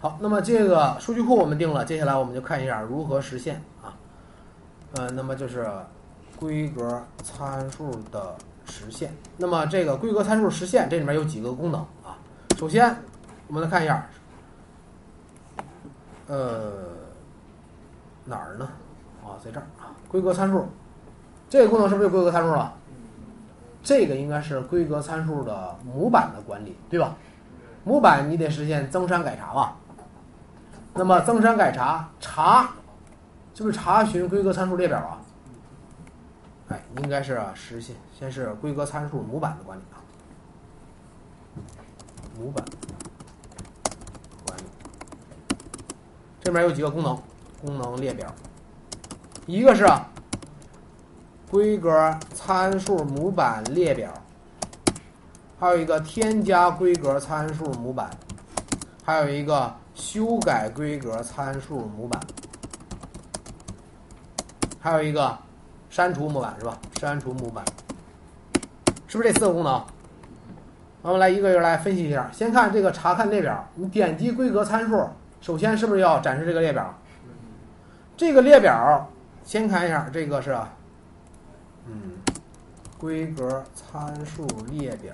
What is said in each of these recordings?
好，那么这个数据库我们定了，接下来我们就看一下如何实现啊。那么就是规格参数的实现。那么这个规格参数实现这里面有几个功能啊？首先我们来看一下，哪儿呢？啊，在这儿啊，规格参数，这个功能是不是就规格参数了？这个应该是规格参数的模板的管理，对吧？模板你得实现增删改查吧？那么增删改查是不是查询规格参数列表啊？哎，应该是实现，先是规格参数模板的管理啊，模板管理，这边有几个功能，功能列表，一个是规格参数模板列表，还有一个添加规格参数模板，还有一个修改规格参数模板，还有一个删除模板是吧？删除模板，是不是这4个功能？我们来一个一个来分析一下。先看这个查看列表，你点击规格参数，首先是不是要展示这个列表？这个列表先看一下，这个是规格参数列表。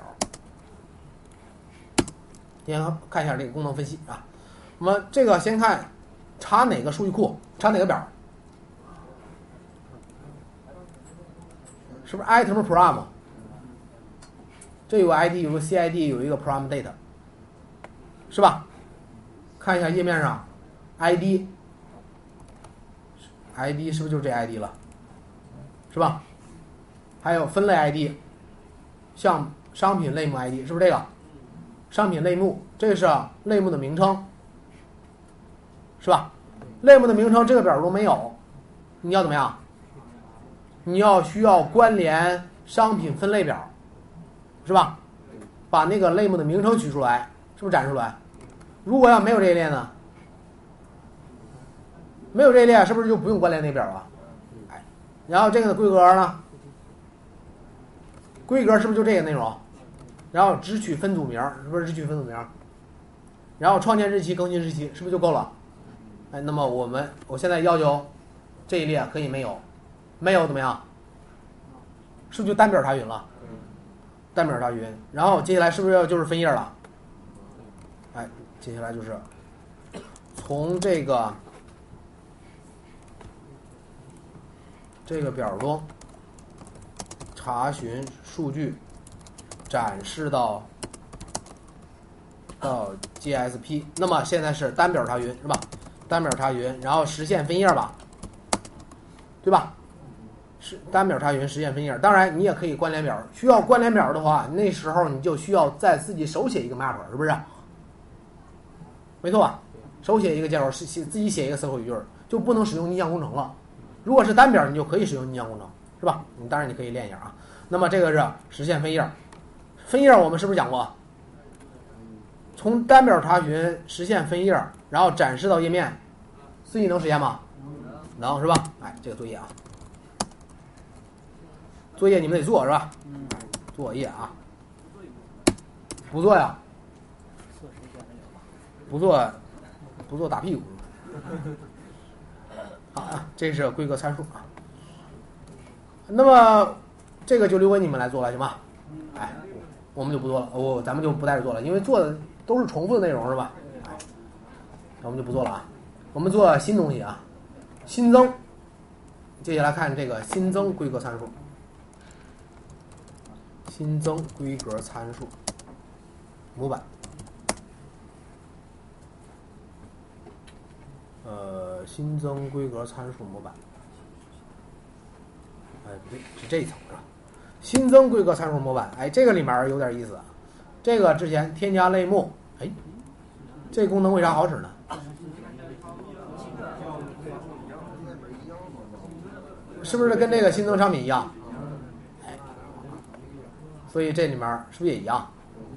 先看一下这个功能分析啊。我们这个先看查哪个数据库，查哪个表？是不是 item prom？ 这有个 id， 有个 cid， 有一个 prom date， 是吧？看一下页面上 id 是不是就是这 id 了？是吧？还有分类 id， 像商品类目 id， 是不是这个？商品类目，这个是类目的名称，是吧？类目的名称这个表都没有，你要怎么样？你需要关联商品分类表，是吧？把那个类目的名称取出来，是不是展示出来？如果要没有这一列呢？没有这一列，是不是就不用关联那表啊？哎，然后这个的规格呢？规格是不是就这个内容？然后只取分组名，是不是只取分组名？然后创建日期、更新日期，是不是就够了？哎，那么我现在要求这一列可以没有，没有怎么样？是不是就单表查询了？单表查询，然后接下来是不是就是分页了？哎，接下来就是从这个表中查询数据，展示到 GSP。那么现在是单表查询是吧？单表查询，然后实现分页吧，对吧？是单表查询实现分页。当然你也可以关联表，需要关联表的话，那时候你就需要再自己手写一个 map， 是不是？没错吧？手写一个接口，自己写一个 SQL 语句，就不能使用逆向工程了。如果是单表，你就可以使用逆向工程，是吧？当然你可以练一下啊。那么这个是实现分页，分页我们是不是讲过？从单表查询实现分页，然后展示到页面，自己能实现吗？能，是吧？哎，这个作业啊，作业你们得做是吧？作业啊，不做呀？不做打屁股。好啊，这是规格参数啊。那么这个就留给你们来做了，行吗？哎，我们就不做了，咱们就不带着做了，因为做的都是重复的内容，是吧？哎，那我们就不做了啊。我们做新东西啊，新增。接下来看这个新增规格参数，新增规格参数模板。新增规格参数模板。哎，不对，是这一层是吧？新增规格参数模板，哎，这个里面有点意思。这个之前添加类目，哎，这功能为啥好使呢？是不是跟这个新增商品一样？哎，所以这里面是不是也一样？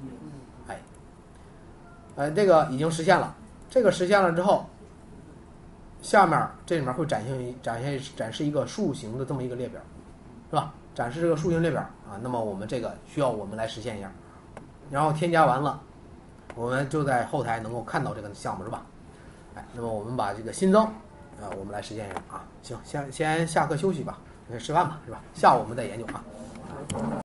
哎，这个已经实现了。这个实现了之后，下面这里面会展示一个树形的这么一个列表，是吧？展示这个树形列表啊。那么我们这个需要我们来实现一下，然后添加完了，我们就在后台能够看到这个项目，是吧？ 那么我们把这个新增，我们来实现一下啊。行，先下课休息吧，吃饭吧，是吧？下午我们再研究啊。